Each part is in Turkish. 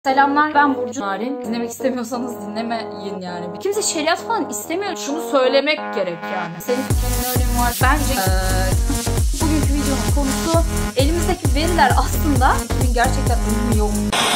Selamlar, ben Burcu Narin. Dinlemek istemiyorsanız dinlemeyin yani. Kimse şeriat falan istemiyor. Şunu söylemek gerek yani. Senin fikrin önemi var. Bence bugünkü videonun konusu elimizdeki veriler aslında kimin gerçekten önemi yok.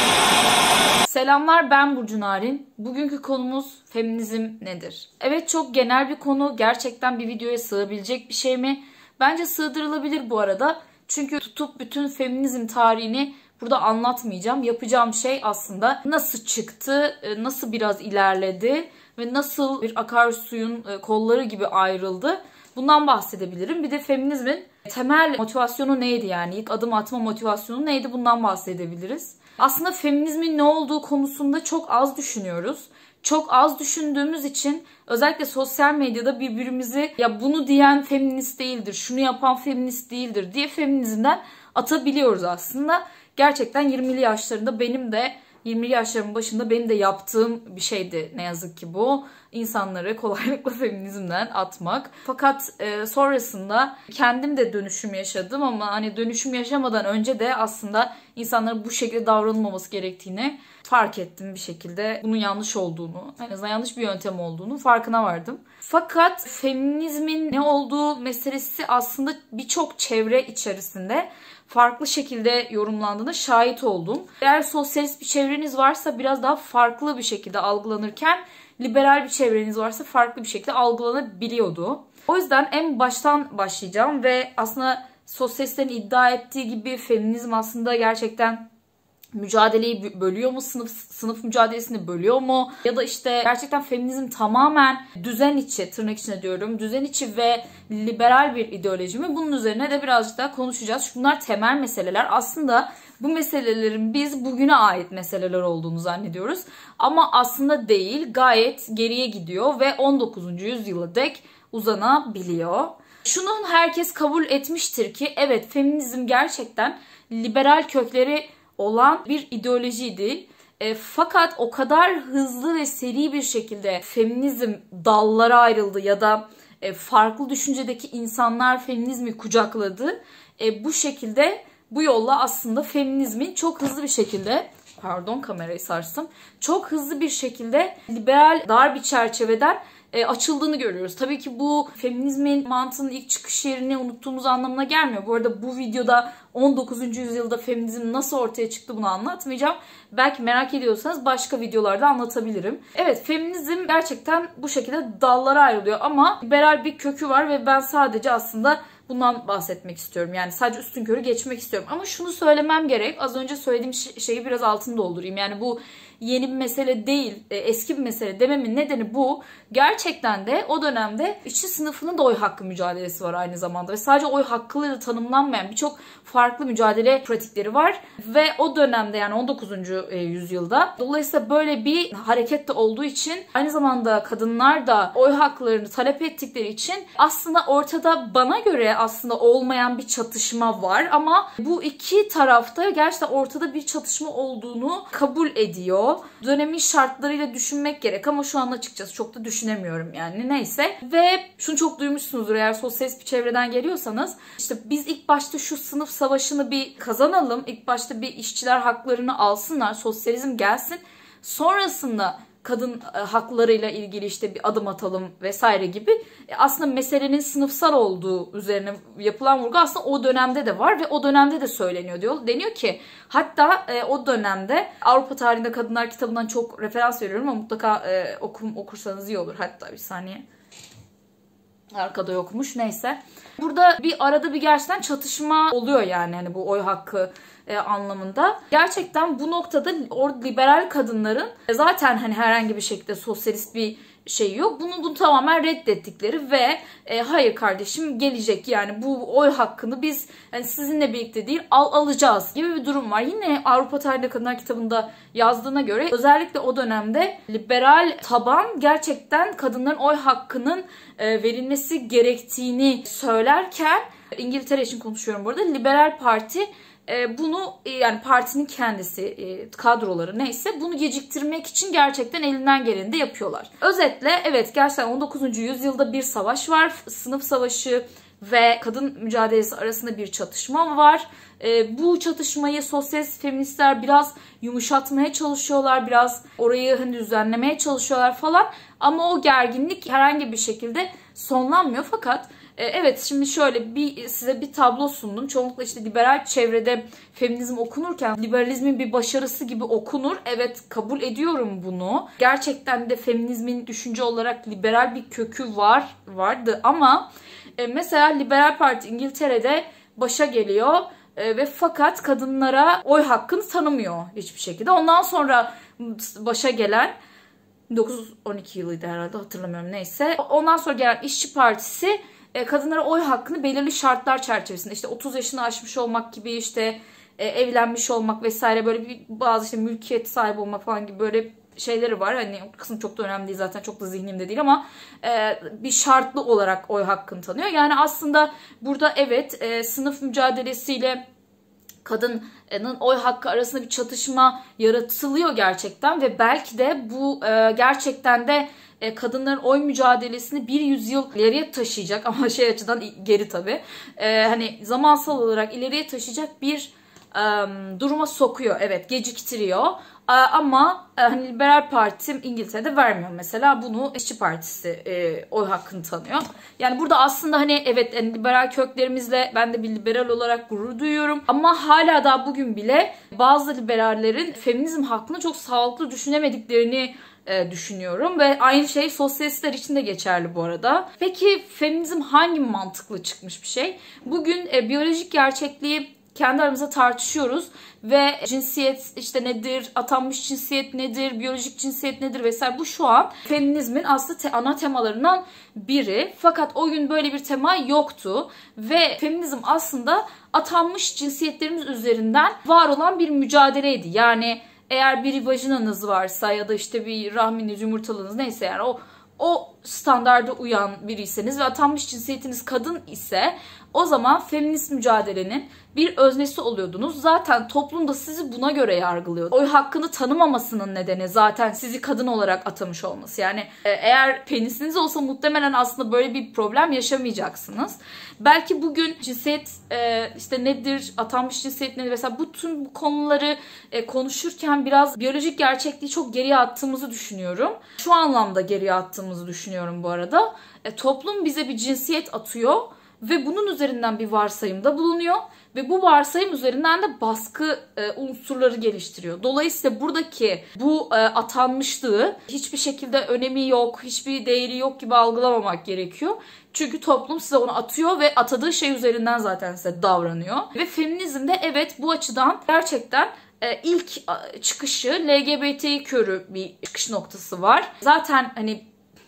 Selamlar, ben Burcu Narin. Bugünkü konumuz feminizm nedir? Evet, çok genel bir konu. Gerçekten bir videoya sığabilecek bir şey mi? Bence sığdırılabilir bu arada. Çünkü tutup bütün feminizm tarihini burada anlatmayacağım. Yapacağım şey aslında nasıl çıktı, nasıl biraz ilerledi ve nasıl bir akarsuyun kolları gibi ayrıldı. Bundan bahsedebilirim. Bir de feminizmin temel motivasyonu neydi yani? İlk adım atma motivasyonu neydi? Bundan bahsedebiliriz. Aslında feminizmin ne olduğu konusunda çok az düşünüyoruz. Çok az düşündüğümüz için özellikle sosyal medyada birbirimizi ya bunu diyen feminist değildir, şunu yapan feminist değildir diye feminizmden atabiliyoruz aslında. Gerçekten 20'li yaşlarında benim de 20'li yaşlarımın başında benim de yaptığım bir şeydi ne yazık ki bu. İnsanları kolaylıkla feminizmden atmak. Fakat sonrasında kendim de dönüşüm yaşadım ama hani dönüşüm yaşamadan önce de aslında insanların bu şekilde davranılmaması gerektiğini fark ettim bir şekilde. Bunun yanlış olduğunu, en azından yanlış bir yöntem olduğunu farkına vardım. Fakat feminizmin ne olduğu meselesi aslında birçok çevre içerisinde farklı şekilde yorumlandığına şahit oldum. Eğer sosyalist bir çevreniz varsa biraz daha farklı bir şekilde algılanırken liberal bir çevreniz varsa farklı bir şekilde algılanabiliyordu. O yüzden en baştan başlayacağım ve aslında sosyalistlerin iddia ettiği gibi feminizm aslında gerçekten mücadeleyi bölüyor mu? Sınıf mücadelesini bölüyor mu? Ya da işte gerçekten feminizm tamamen düzen içi, tırnak içine diyorum, düzen içi ve liberal bir ideoloji mi? Bunun üzerine de birazcık daha konuşacağız. Çünkü bunlar temel meseleler. Aslında bu meselelerin biz bugüne ait meseleler olduğunu zannediyoruz. Ama aslında değil, gayet geriye gidiyor ve 19. yüzyıla dek uzanabiliyor. Şunu herkes kabul etmiştir ki evet, feminizm gerçekten liberal kökleri olan bir ideolojiydi. Fakat o kadar hızlı ve seri bir şekilde feminizm dallara ayrıldı ya da farklı düşüncedeki insanlar feminizmi kucakladı. Bu şekilde bu yolla aslında feminizmin çok hızlı bir şekilde, pardon kamerayı sarstım, çok hızlı bir şekilde liberal dar bir çerçeveden açıldığını görüyoruz. Tabii ki bu feminizmin mantığının ilk çıkış yerini unuttuğumuz anlamına gelmiyor. Bu arada bu videoda 19. yüzyılda feminizm nasıl ortaya çıktı bunu anlatmayacağım. Belki merak ediyorsanız başka videolarda anlatabilirim. Evet, feminizm gerçekten bu şekilde dallara ayrılıyor ama liberal bir kökü var ve ben sadece aslında bundan bahsetmek istiyorum. Yani sadece üstünkörü geçmek istiyorum. Ama şunu söylemem gerek. Az önce söylediğim şeyi biraz altını doldurayım. Yani bu yeni bir mesele değil, eski bir mesele dememin nedeni bu. Gerçekten de o dönemde işçi sınıfının da oy hakkı mücadelesi var aynı zamanda. Ve sadece oy hakkıyla tanımlanmayan birçok farklı mücadele pratikleri var. Ve o dönemde yani 19. yüzyılda dolayısıyla böyle bir hareket de olduğu için aynı zamanda kadınlar da oy haklarını talep ettikleri için aslında ortada bana göre aslında olmayan bir çatışma var. Ama bu iki tarafta gerçekten ortada bir çatışma olduğunu kabul ediyor. Dönemin şartlarıyla düşünmek gerek ama şu an açıkçası çok da düşünemiyorum yani, neyse. Ve şunu çok duymuşsunuzdur eğer sosyalist bir çevreden geliyorsanız, işte biz ilk başta şu sınıf savaşını bir kazanalım, ilk başta bir işçiler haklarını alsınlar, sosyalizm gelsin, sonrasında kadın haklarıyla ilgili işte bir adım atalım vesaire gibi. Aslında meselenin sınıfsal olduğu üzerine yapılan vurgu aslında o dönemde de var ve o dönemde de söyleniyor diyor. Deniyor ki hatta o dönemde Avrupa Tarihinde Kadınlar kitabından çok referans veriyorum ama mutlaka okursanız iyi olur. Hatta bir saniye. Arkada yokmuş, neyse. Burada bir arada bir gerçekten çatışma oluyor yani hani bu oy hakkı anlamında. Gerçekten bu noktada liberal kadınların zaten hani herhangi bir şekilde sosyalist bir şey yok. Bunu tamamen reddettikleri ve hayır kardeşim gelecek yani bu oy hakkını biz yani sizinle birlikte değil alacağız gibi bir durum var. Yine Avrupa Tarihinde Kadınlar kitabında yazdığına göre özellikle o dönemde liberal taban gerçekten kadınların oy hakkının verilmesi gerektiğini söylerken, İngiltere için konuşuyorum burada, liberal parti bunu yani partinin kendisi, kadroları neyse bunu geciktirmek için gerçekten elinden geleni de yapıyorlar. Özetle evet, gerçekten 19. yüzyılda bir savaş var. Sınıf savaşı ve kadın mücadelesi arasında bir çatışma var. Bu çatışmayı sosyalist feministler biraz yumuşatmaya çalışıyorlar, biraz orayı hani düzenlemeye çalışıyorlar falan. Ama o gerginlik herhangi bir şekilde sonlanmıyor. Fakat evet, şimdi şöyle size bir tablo sundum. Çoğunlukla işte liberal çevrede feminizm okunurken liberalizmin bir başarısı gibi okunur. Evet, kabul ediyorum bunu. Gerçekten de feminizmin düşünce olarak liberal bir kökü vardı ama mesela Liberal Parti İngiltere'de başa geliyor ve fakat kadınlara oy hakkını tanımıyor hiçbir şekilde. Ondan sonra başa gelen 1912 yılıydı herhalde, hatırlamıyorum, neyse. Ondan sonra gelen İşçi Partisi kadınlara oy hakkını belirli şartlar çerçevesinde, işte 30 yaşını aşmış olmak gibi, işte evlenmiş olmak vesaire, böyle bazı işte mülkiyet sahibi olmak falan gibi böyle şeyleri var. Hani o kısım çok da önemli değil zaten, çok da zihnimde değil ama bir şartlı olarak oy hakkını tanıyor. Yani aslında burada evet, sınıf mücadelesiyle kadının oy hakkı arasında bir çatışma yaratılıyor gerçekten ve belki de bu gerçekten de kadınların oy mücadelesini bir yüzyıl ileriye taşıyacak ama şey açıdan geri tabii. Hani zamansal olarak ileriye taşıyacak bir duruma sokuyor. Evet, geciktiriyor. Ama hani Liberal Parti İngiltere'de vermiyor mesela. Bunu İşçi Partisi oy hakkını tanıyor. Yani burada aslında hani evet, yani liberal köklerimizle ben de bir liberal olarak gurur duyuyorum. Ama hala daha bugün bile bazı liberallerin feminizm hakkında çok sağlıklı düşünemediklerini düşünüyorum. Ve aynı şey sosyalistler için de geçerli bu arada. Peki feminizm hangi mantıklı çıkmış bir şey? Bugün biyolojik gerçekliği kendi aramızda tartışıyoruz ve cinsiyet işte nedir, atanmış cinsiyet nedir, biyolojik cinsiyet nedir vesaire, bu şu an feminizmin aslında ana temalarından biri. Fakat o gün böyle bir tema yoktu ve feminizm aslında atanmış cinsiyetlerimiz üzerinden var olan bir mücadeleydi. Yani eğer bir vajinanız varsa ya da işte bir rahminiz, yumurtalığınız neyse, yani o standarda uyan biriyseniz ve atanmış cinsiyetiniz kadın ise o zaman feminist mücadelenin bir öznesi oluyordunuz. Zaten toplum da sizi buna göre yargılıyor. Oy hakkını tanımamasının nedeni zaten sizi kadın olarak atamış olması. Yani eğer penisiniz olsa muhtemelen aslında böyle bir problem yaşamayacaksınız. Belki bugün cinsiyet işte nedir, atanmış cinsiyet nedir mesela, bütün bu konuları konuşurken biraz biyolojik gerçekliği çok geriye attığımızı düşünüyorum. Şu anlamda geriye attığımızı düşünüyorum bu arada. Toplum bize bir cinsiyet atıyor ve bunun üzerinden bir varsayımda bulunuyor ve bu varsayım üzerinden de baskı unsurları geliştiriyor. Dolayısıyla buradaki bu atanmışlığı hiçbir şekilde önemi yok, hiçbir değeri yok gibi algılamamak gerekiyor. Çünkü toplum size onu atıyor ve atadığı şey üzerinden zaten size davranıyor. Ve feminizmde evet, bu açıdan gerçekten ilk çıkışı LGBTİ körü bir çıkış noktası var. Zaten hani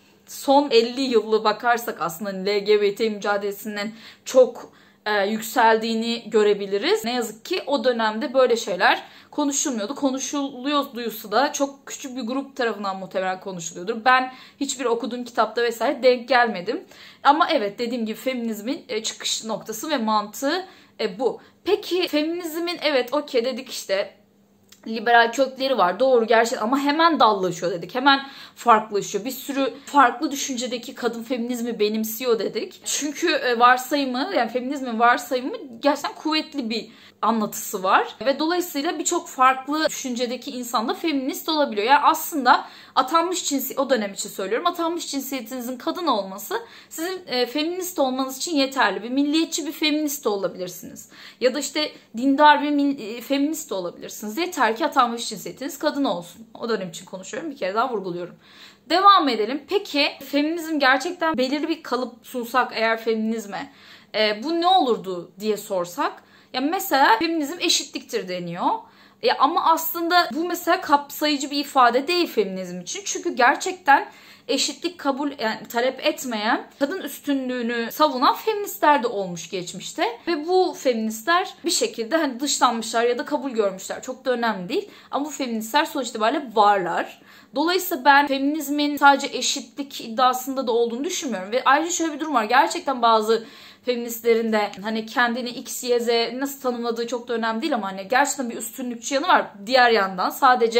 son 50 yılı bakarsak aslında LGBT mücadelesinin çok yükseldiğini görebiliriz. Ne yazık ki o dönemde böyle şeyler konuşulmuyordu. Konuşuluyor duyusu da çok küçük bir grup tarafından muhtemelen konuşuluyordur. Ben hiçbir okuduğum kitapta vesaire denk gelmedim. Ama evet, dediğim gibi feminizmin çıkış noktası ve mantığı bu. Peki feminizmin evet okey dedik, işte liberal kökleri var. Doğru, gerçekten, ama hemen dallaşıyor dedik. Hemen farklılaşıyor. Bir sürü farklı düşüncedeki kadın feminizmi benimsiyor dedik. Çünkü varsayımı, yani feminizmin varsayımı gerçekten kuvvetli bir anlatısı var. Ve dolayısıyla birçok farklı düşüncedeki insan da feminist olabiliyor. Yani aslında atanmış cinsiyet, o dönem için söylüyorum, atanmış cinsiyetinizin kadın olması sizin feminist olmanız için yeterli. Bir milliyetçi bir feminist de olabilirsiniz. Ya da işte dindar bir feminist de olabilirsiniz. Yeter ki atanmış cinsiyetiniz kadın olsun. O dönem için konuşuyorum. Bir kere daha vurguluyorum. Devam edelim. Peki feminizm gerçekten belirli bir kalıp sunsak eğer feminizme, bu ne olurdu diye sorsak. Ya mesela feminizm eşitliktir deniyor. Ama aslında bu mesela kapsayıcı bir ifade değil feminizm için. Çünkü gerçekten eşitlik talep etmeyen, kadın üstünlüğünü savunan feministler de olmuş geçmişte. Ve bu feministler bir şekilde hani dışlanmışlar ya da kabul görmüşler. Çok da önemli değil. Ama bu feministler sonuç itibariyle varlar. Dolayısıyla ben feminizmin sadece eşitlik iddiasında da olduğunu düşünmüyorum. Ve ayrıca şöyle bir durum var. Gerçekten bazı feministlerin de hani kendini X, Y, Z nasıl tanımladığı çok da önemli değil ama hani gerçekten bir üstünlükçü yanı var. Diğer yandan sadece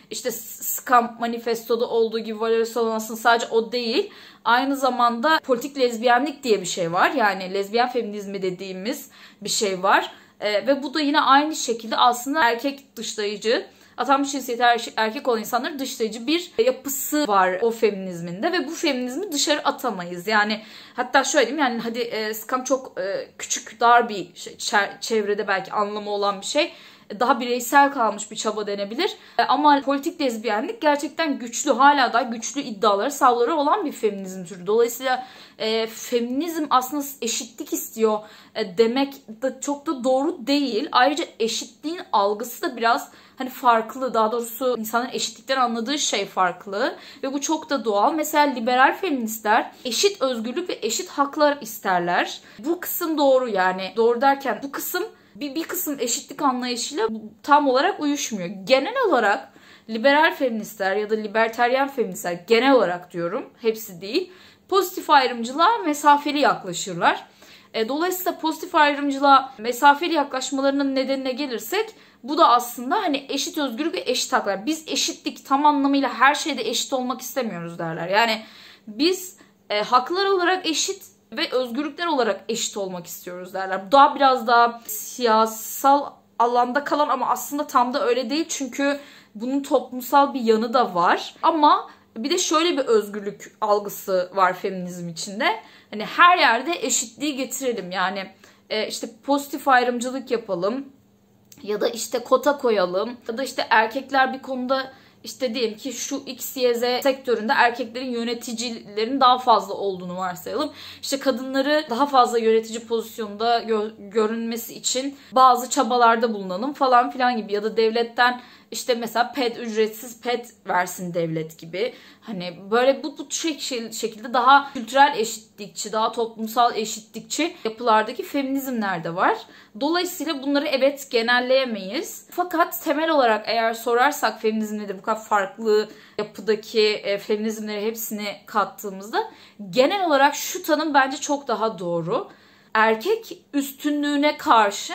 işte Scam Manifesto'da olduğu gibi Valerie Solanas sadece o değil. Aynı zamanda politik lezbiyenlik diye bir şey var. Yani lezbiyen feminizmi dediğimiz bir şey var. Ve bu da yine aynı şekilde aslında erkek dışlayıcı, atanmış cinsiyeti erkek olan insanların dışlayıcı bir yapısı var o feminizminde ve bu feminizmi dışarı atamayız. Yani hatta şöyle diyeyim, yani hadi Scam çok küçük, dar bir çevrede belki anlamı olan bir şey. Daha bireysel kalmış bir çaba denebilir. Ama politik lezbiyenlik gerçekten güçlü, hala da güçlü iddiaları, savları olan bir feminizm türü. Dolayısıyla feminizm aslında eşitlik istiyor demek de çok da doğru değil. Ayrıca eşitliğin algısı da biraz hani farklı. Daha doğrusu insanların eşitlikten anladığı şey farklı. Ve bu çok da doğal. Mesela liberal feministler eşit özgürlük ve eşit haklar isterler. Bu kısım doğru yani. Doğru derken bu kısım bir kısım eşitlik anlayışıyla tam olarak uyuşmuyor. Genel olarak liberal feministler ya da liberteryen feministler, genel olarak diyorum, hepsi değil, pozitif ayrımcılığa mesafeli yaklaşırlar. Dolayısıyla pozitif ayrımcılığa mesafeli yaklaşmalarının nedenine gelirsek, bu da aslında hani eşit özgürlük ve eşit haklar. Biz eşitlik tam anlamıyla her şeyde eşit olmak istemiyoruz derler. Yani biz haklar olarak eşit ve özgürlükler olarak eşit olmak istiyoruz derler. Bu daha biraz daha siyasal alanda kalan ama aslında tam da öyle değil. Çünkü bunun toplumsal bir yanı da var. Ama bir de şöyle bir özgürlük algısı var feminizm içinde. Hani her yerde eşitliği getirelim. Yani işte pozitif ayrımcılık yapalım. Ya da işte kota koyalım. Ya da işte erkekler bir konuda, İşte diyelim ki şu X, Y, Z sektöründe erkeklerin yöneticilerin daha fazla olduğunu varsayalım. İşte kadınları daha fazla yönetici pozisyonda görünmesi için bazı çabalarda bulunalım falan filan gibi. Ya da devletten işte mesela ücretsiz ped versin devlet gibi. Hani böyle bu şekilde daha kültürel eşitlikçi, daha toplumsal eşitlikçi yapılardaki feminizmler de var. Dolayısıyla bunları evet genelleyemeyiz. Fakat temel olarak eğer sorarsak feminizm nedir, bu kadar farklı yapıdaki feminizmleri hepsini kattığımızda genel olarak şu tanım bence çok daha doğru. Erkek üstünlüğüne karşı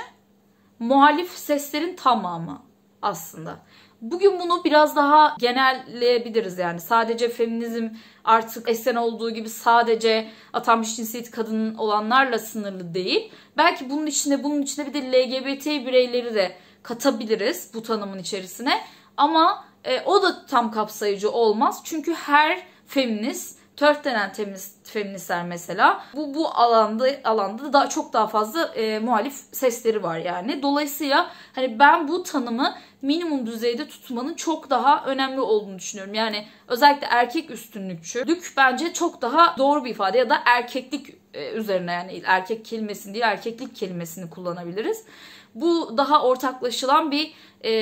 muhalif seslerin tamamı aslında. Bugün bunu biraz daha genelleyebiliriz yani. Sadece feminizm artık eskiden olduğu gibi sadece atanmış cinsiyeti kadın olanlarla sınırlı değil. Belki bunun içine bir de LGBT bireyleri de katabiliriz bu tanımın içerisine. Ama o da tam kapsayıcı olmaz. Çünkü her feminist, TERF denen feministler mesela bu alanda da çok daha fazla muhalif sesleri var yani. Dolayısıyla hani ben bu tanımı minimum düzeyde tutmanın çok daha önemli olduğunu düşünüyorum. Yani özellikle erkek üstünlükçülük bence çok daha doğru bir ifade, ya da erkeklik üzerine, yani erkek kelimesini değil erkeklik kelimesini kullanabiliriz. Bu daha ortaklaşılan bir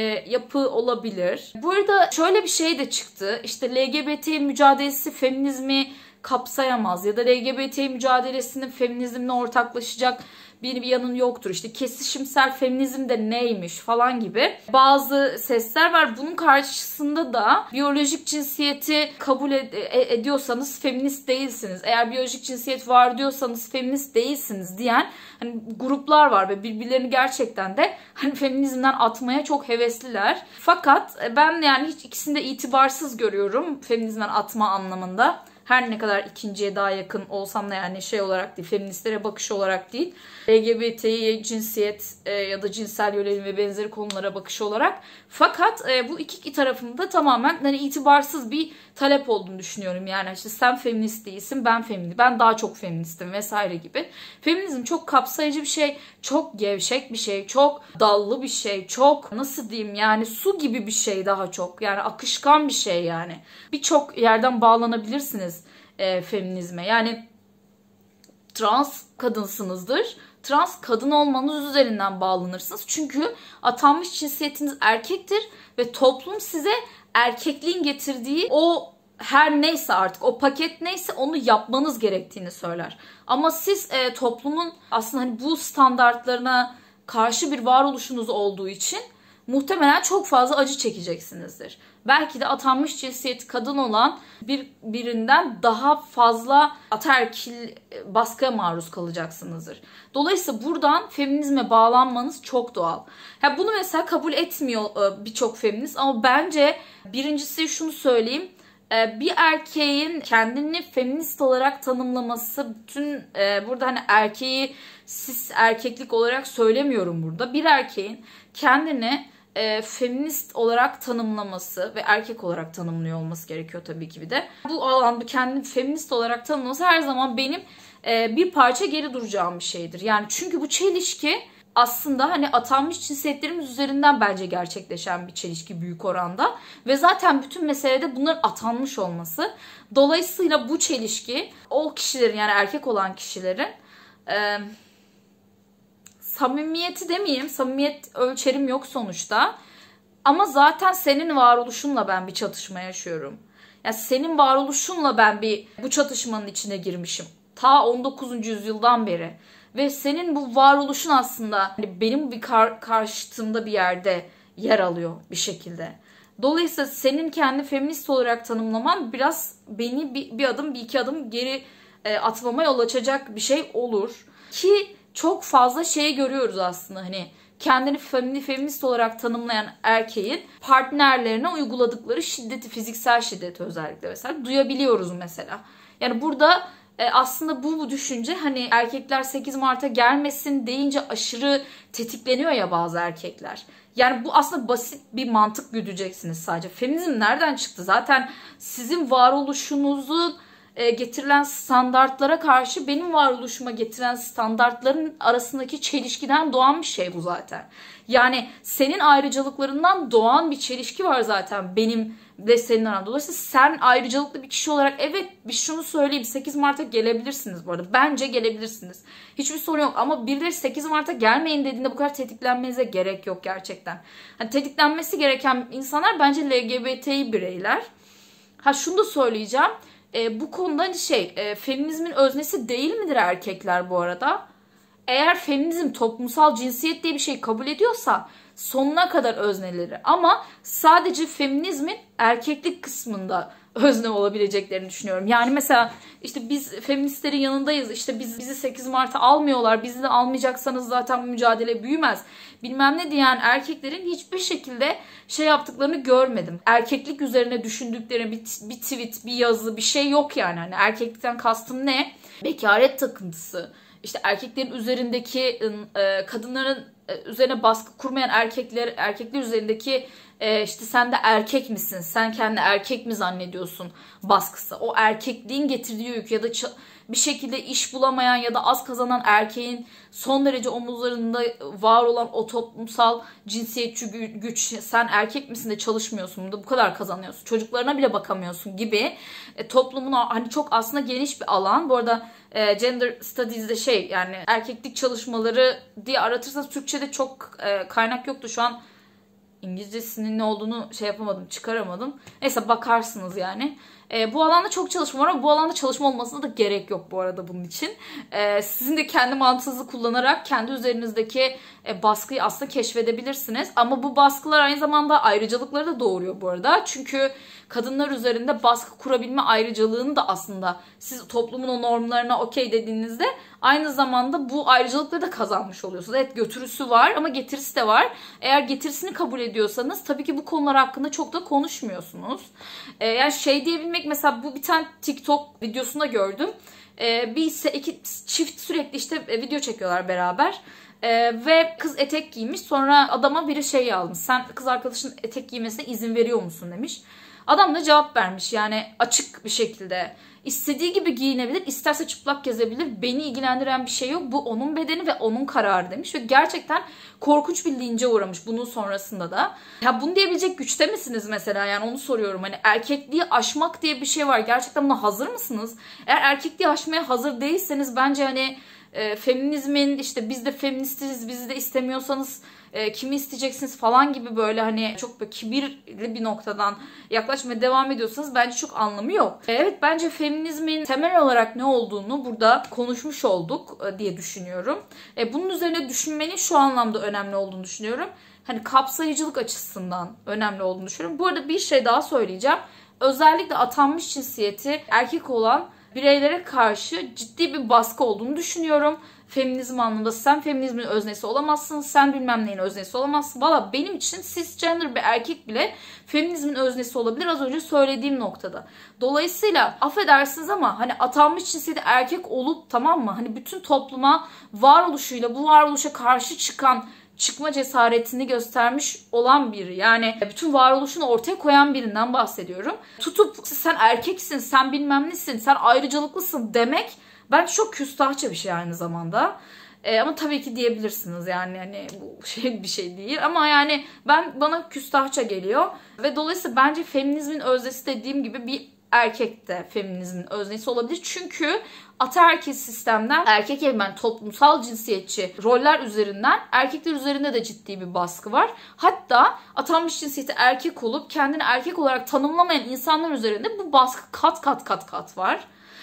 yapı olabilir. Bu arada şöyle bir şey de çıktı. İşte LGBT mücadelesi feminizmi kapsayamaz ya da LGBT mücadelesinin feminizmle ortaklaşacak bir yanın yoktur. İşte kesişimsel feminizm de neymiş falan gibi bazı sesler var. Bunun karşısında da biyolojik cinsiyeti kabul ediyorsanız feminist değilsiniz. Eğer biyolojik cinsiyet var diyorsanız feminist değilsiniz diyen hani gruplar var ve birbirlerini gerçekten de hani feminizmden atmaya çok hevesliler. Fakat ben yani hiç ikisini de itibarsız görüyorum feminizmden atma anlamında. Her ne kadar ikinciye daha yakın olsam da, yani şey olarak değil, feministlere bakış olarak değil, LGBT'ye cinsiyet ya da cinsel yönelim ve benzeri konulara bakış olarak. Fakat bu iki tarafında tamamen hani itibarsız bir talep olduğunu düşünüyorum. Yani işte sen feminist değilsin, ben daha çok feministim vesaire gibi. Feminizm çok kapsayıcı bir şey, çok gevşek bir şey, çok dallı bir şey, çok nasıl diyeyim yani su gibi bir şey daha çok. Yani akışkan bir şey yani. Birçok yerden bağlanabilirsiniz feminizme. Yani trans kadınsınızdır. Trans kadın olmanız üzerinden bağlanırsınız. Çünkü atanmış cinsiyetiniz erkektir ve toplum size erkekliğin getirdiği o her neyse artık o paket neyse onu yapmanız gerektiğini söyler. Ama siz toplumun aslında hani bu standartlarına karşı bir varoluşunuz olduğu için muhtemelen çok fazla acı çekeceksinizdir. Belki de atanmış cinsiyet kadın olan birinden daha fazla ataerkil baskıya maruz kalacaksınızdır. Dolayısıyla buradan feminizme bağlanmanız çok doğal. Ya bunu mesela kabul etmiyor birçok feminist ama bence birincisi şunu söyleyeyim. Bir erkeğin kendini feminist olarak tanımlaması, bütün burada hani erkeği cis erkeklik olarak söylemiyorum burada. Bir erkeğin kendini feminist olarak tanımlaması ve erkek olarak tanımlıyor olması gerekiyor tabii ki bir de. Bu alanda kendini feminist olarak tanımlaması her zaman benim bir parça geri duracağım bir şeydir. Yani çünkü bu çelişki aslında hani atanmış cinsiyetlerimiz üzerinden bence gerçekleşen bir çelişki büyük oranda. Ve zaten bütün meselede bunların atanmış olması. Dolayısıyla bu çelişki o kişilerin, yani erkek olan kişilerin samimiyeti demeyeyim, samimiyet ölçerim yok sonuçta. Ama zaten senin varoluşunla ben bir çatışma yaşıyorum. Yani senin varoluşunla ben bu çatışmanın içine girmişim. Ta 19. yüzyıldan beri. Ve senin bu varoluşun aslında hani benim bir karşıtımda bir yerde yer alıyor bir şekilde. Dolayısıyla senin kendi feminist olarak tanımlaman biraz beni bir adım, bir iki adım geri atmama yol açacak bir şey olur. Ki çok fazla şey görüyoruz aslında, hani kendini feminist olarak tanımlayan erkeğin partnerlerine uyguladıkları şiddeti, fiziksel şiddeti özellikle mesela duyabiliyoruz mesela. Yani burada aslında bu düşünce hani erkekler 8 Mart'a gelmesin deyince aşırı tetikleniyor ya bazı erkekler. Yani bu aslında basit bir mantık güdeceksiniz sadece. Feminizm nereden çıktı? Zaten sizin varoluşunuzun getirilen standartlara karşı benim varoluşuma getirilen standartların arasındaki çelişkiden doğan bir şey bu zaten. Yani senin ayrıcalıklarından doğan bir çelişki var zaten benim de senin aran. Dolayısıyla sen ayrıcalıklı bir kişi olarak, evet bir şunu söyleyeyim, 8 Mart'a gelebilirsiniz bu arada. Bence gelebilirsiniz. Hiçbir sorun yok ama birileri 8 Mart'a gelmeyin dediğinde bu kadar tetiklenmenize gerek yok gerçekten. Hani tetiklenmesi gereken insanlar bence LGBTİ bireyler. Ha şunu da söyleyeceğim. Bu konuda hani feminizmin öznesi değil midir erkekler bu arada? Eğer feminizm toplumsal cinsiyet diye bir şey kabul ediyorsa sonuna kadar özneleri, ama sadece feminizmin erkeklik kısmında özne olabileceklerini düşünüyorum. Yani mesela işte biz feministlerin yanındayız, işte bizi 8 Mart'a almıyorlar, bizi de almayacaksanız zaten bu mücadele büyümez bilmem ne diyen erkeklerin hiçbir şekilde şey yaptıklarını görmedim. Erkeklik üzerine düşündükleri bir tweet, bir yazı, bir şey yok yani. Hani erkeklikten kastım ne? Bekaret takıntısı. İşte erkeklerin üzerindeki, kadınların üzerine baskı kurmayan erkekler üzerindeki işte sen de erkek misin, sen kendini erkek mi zannediyorsun baskısı. O erkekliğin getirdiği yük ya da bir şekilde iş bulamayan ya da az kazanan erkeğin son derece omuzlarında var olan o toplumsal cinsiyetçi güç, sen erkek misin de çalışmıyorsun, bu kadar kazanıyorsun, çocuklarına bile bakamıyorsun gibi toplumun hani çok aslında geniş bir alan. Bu arada Gender Studies'de yani erkeklik çalışmaları diye aratırsanız Türkçe'de çok kaynak yoktu şu an. İngilizcesinin ne olduğunu yapamadım, çıkaramadım. Neyse bakarsınız yani. Bu alanda çok çalışma var ama bu alanda çalışma olmasına da gerek yok bu arada bunun için. Sizin de kendi mantığınızı kullanarak kendi üzerinizdeki baskıyı aslında keşfedebilirsiniz. Ama bu baskılar aynı zamanda ayrıcalıkları da doğuruyor bu arada. Çünkü kadınlar üzerinde baskı kurabilme ayrıcalığını da aslında siz toplumun o normlarına okey dediğinizde aynı zamanda bu ayrıcalıkları da kazanmış oluyorsunuz. Evet, götürüsü var ama getirisi de var. Eğer getirisini kabul ediyorsanız tabii ki bu konular hakkında çok da konuşmuyorsunuz. Yani diyebilmek, mesela bu bir tane TikTok videosunda gördüm. İki çift sürekli video çekiyorlar beraber. Ve kız etek giymiş. Sonra adama biri yazmış. Sen kız arkadaşının etek giymesine izin veriyor musun demiş. Adam da cevap vermiş, yani açık bir şekilde. İstediği gibi giyinebilir, isterse çıplak gezebilir. Beni ilgilendiren bir şey yok. Bu onun bedeni ve onun kararı demiş. Ve gerçekten korkunç bir lince uğramış bunun sonrasında da. Ya bunu diyebilecek güçte misiniz mesela? Yani onu soruyorum. Hani erkekliği aşmak diye bir şey var. Gerçekten buna hazır mısınız? Eğer erkekliği aşmaya hazır değilseniz bence hani feminizmin biz de feministiz, bizi de istemiyorsanız kimi isteyeceksiniz falan gibi böyle hani çok böyle kibirli bir noktadan yaklaşmaya devam ediyorsanız bence çok anlamı yok. Evet, bence feminizmin temel olarak ne olduğunu burada konuşmuş olduk diye düşünüyorum. Bunun üzerine düşünmenin şu anlamda önemli olduğunu düşünüyorum. hani kapsayıcılık açısından önemli olduğunu düşünüyorum. Bu arada bir şey daha söyleyeceğim. Özellikle atanmış cinsiyeti erkek olan bireylere karşı ciddi bir baskı olduğunu düşünüyorum. Feminizm anlamında sen feminizmin öznesi olamazsın, sen bilmem neyin öznesi olamazsın. Valla benim için cisgender bir erkek bile feminizmin öznesi olabilir az önce söylediğim noktada. Dolayısıyla affedersiniz ama hani atanmış cinsiyeti erkek olup, tamam mı? Hani bütün topluma varoluşuyla bu varoluşa karşı çıkma cesaretini göstermiş olan biri. Yani bütün varoluşunu ortaya koyan birinden bahsediyorum. Tutup sen erkeksin, sen bilmem nesin, sen ayrıcalıklısın demek bence çok küstahça bir şey aynı zamanda. Ama tabii ki diyebilirsiniz yani hani bu bir şey değil. Ama yani bana küstahça geliyor. Ve dolayısıyla bence feminizmin öznesi dediğim gibi bir erkek de feminizmin öznesi olabilir. Çünkü ataerkil sistemden erkek egemen toplumsal cinsiyetçi roller üzerinden erkekler üzerinde de ciddi bir baskı var. Hatta atanmış cinsiyeti erkek olup kendini erkek olarak tanımlamayan insanlar üzerinde bu baskı kat var.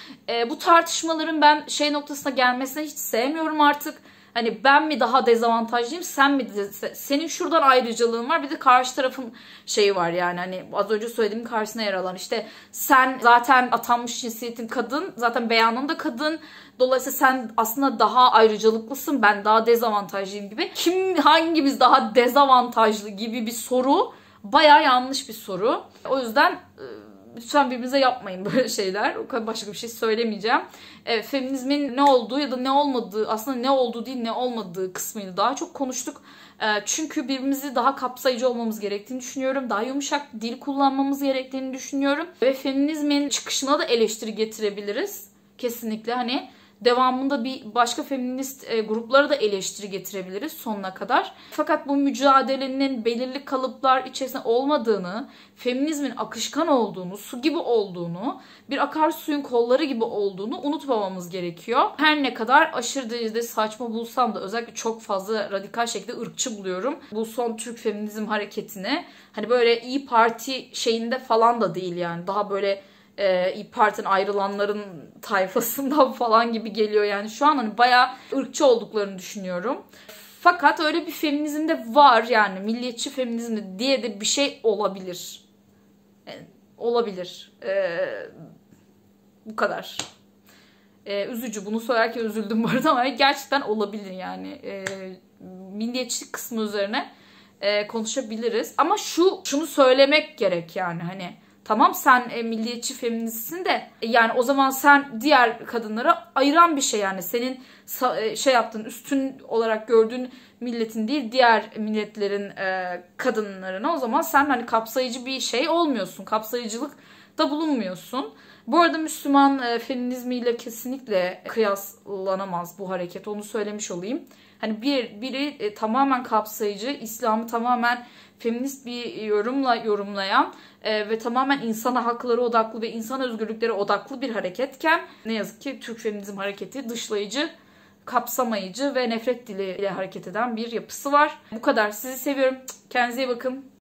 Bu tartışmaların ben noktasına gelmesine hiç sevmiyorum artık. Hani ben mi daha dezavantajlıyım, sen mi? Senin şuradan ayrıcalığın var, bir de karşı tarafın şeyi var yani. Hani az önce söylediğim karşısına yer alan, işte sen zaten atanmış cinsiyetin kadın, zaten beyanında kadın. Dolayısıyla sen aslında daha ayrıcalıklısın, ben daha dezavantajlıyım gibi. Hangimiz daha dezavantajlı gibi bir soru bayağı yanlış bir soru. O yüzden lütfen birbirinize yapmayın böyle şeyler. Başka bir şey söylemeyeceğim. Feminizmin ne olduğu ya da ne olmadığı, aslında ne olduğu değil ne olmadığı kısmını daha çok konuştuk. Çünkü birbirimizi daha kapsayıcı olmamız gerektiğini düşünüyorum. Daha yumuşak dil kullanmamız gerektiğini düşünüyorum. Ve feminizmin çıkışına da eleştiri getirebiliriz. Kesinlikle hani devamında bir başka feminist gruplara da eleştiri getirebiliriz sonuna kadar. Fakat bu mücadelenin belirli kalıplar içerisinde olmadığını, feminizmin akışkan olduğunu, su gibi olduğunu, bir akarsuyun kolları gibi olduğunu unutmamamız gerekiyor. Her ne kadar aşırı derecede saçma bulsam da, özellikle çok fazla radikal şekilde ırkçı buluyorum bu son Türk feminizm hareketini. Hani böyle İYİ Parti şeyinde falan da değil yani. Daha böyle İYİ Parti'nin ayrılanların tayfasından falan gibi geliyor yani. Şu an hani bayağı ırkçı olduklarını düşünüyorum. Fakat öyle bir feminizm de var yani, milliyetçi feminizm diye de bir şey olabilir. Olabilir. Bu kadar. Üzücü. Bunu söylerken üzüldüm bu arada ama gerçekten olabilir yani. Milliyetçilik kısmı üzerine konuşabiliriz. Ama şunu söylemek gerek yani hani. Tamam sen milliyetçi feministsin de yani o zaman sen diğer kadınlara ayıran bir şey yani. Senin yaptığın, üstün olarak gördüğün milletin değil diğer milletlerin kadınlarına, o zaman sen hani kapsayıcı bir şey olmuyorsun. Kapsayıcılık da bulunmuyorsun. Bu arada Müslüman feminizmiyle kesinlikle kıyaslanamaz bu hareket. Onu söylemiş olayım. Hani biri tamamen kapsayıcı, İslam'ı tamamen feminist bir yorumla yorumlayan ve tamamen insana hakları odaklı ve insan özgürlükleri odaklı bir hareketken, ne yazık ki Türk feminizm hareketi dışlayıcı, kapsamayıcı ve nefret diliyle hareket eden bir yapısı var. Bu kadar. Sizi seviyorum. Kendinize iyi bakın.